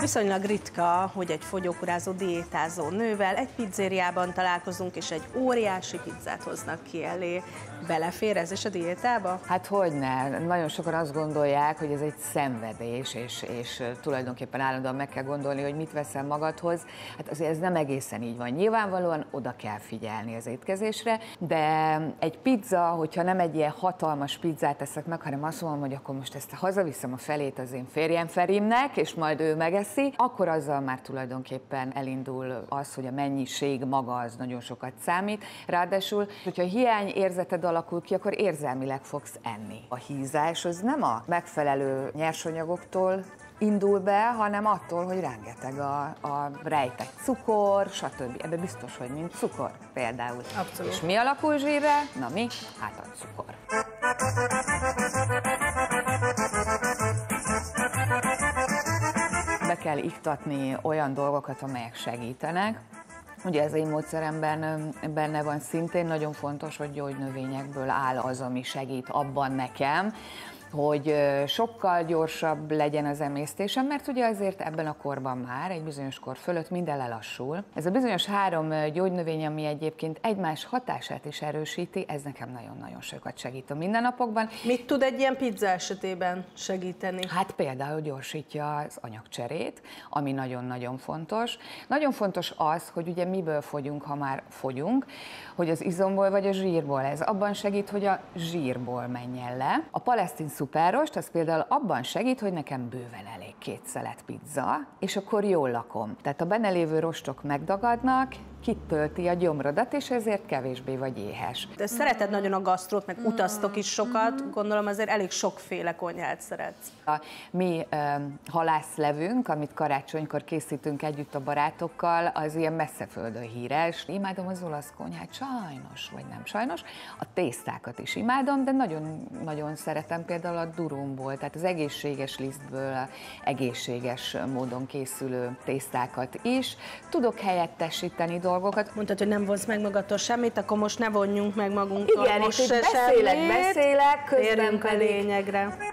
Viszonylag ritka, hogy egy fogyókúrázó, diétázó nővel egy pizzériában találkozunk, és egy óriási pizzát hoznak ki elé. Belefér ez is a diétába? Hát hogyne. Nagyon sokan azt gondolják, hogy ez egy szenvedés, és tulajdonképpen állandóan meg kell gondolni, hogy mit veszel magadhoz. Hát azért ez nem egészen így van. Nyilvánvalóan oda kell figyelni az étkezésre, de egy pizza, hogyha nem egy ilyen hatalmas pizzát teszek meg, hanem azt mondom, hogy akkor most ezt hazaviszem a felét az én férjem Ferimnek, és majd ő megeszi, akkor azzal már tulajdonképpen elindul az, hogy a mennyiség maga az nagyon sokat számít. Ráadásul, hogyha hiányérzeted alakul ki, akkor érzelmileg fogsz enni. A hízás az nem a megfelelő nyersanyagoktól indul be, hanem attól, hogy rengeteg a rejtett cukor, stb. Ebben biztos, hogy mint cukor például. Abszolút. És mi alakul zsírre? Na mi? Hát a cukor. Be kell iktatni olyan dolgokat, amelyek segítenek. Ugye ez én módszeremben benne van szintén, nagyon fontos, hogy gyógynövényekből áll az, ami segít abban nekem, hogy sokkal gyorsabb legyen az emésztésem, mert ugye azért ebben a korban már, egy bizonyos kor fölött minden lelassul. Ez a bizonyos 3 gyógynövény, ami egyébként egymás hatását is erősíti, ez nekem nagyon-nagyon sokat segít a mindennapokban. Mit tud egy ilyen pizza esetében segíteni? Hát például gyorsítja az anyagcserét, ami nagyon-nagyon fontos. Nagyon fontos az, hogy ugye miből fogyunk, ha már fogyunk, hogy az izomból vagy a zsírból. Ez abban segít, hogy a zsírból menjen le. A palesztin szuperrost, az például abban segít, hogy nekem bőven elég 2 szelet pizza, és akkor jól lakom. Tehát a benne lévő rostok megdagadnak, kitölti a gyomrodat, és ezért kevésbé vagy éhes. Te szereted nagyon a gasztrót, meg utaztok is sokat, gondolom azért elég sokféle konyhát szeretsz. A mi halászlevünk, amit karácsonykor készítünk együtt a barátokkal, az ilyen messzeföldön híres. Imádom az olasz konyhát, sajnos, vagy nem sajnos. A tésztákat is imádom, de nagyon szeretem például a durumból, tehát az egészséges lisztből, egészséges módon készülő tésztákat is. Tudok helyettesíteni dolgokat. Mondtad, hogy nem vonsz meg magadtól semmit, akkor most ne vonjunk meg magunktól. Igen, most és beszélek, közben térjünk a lényegre.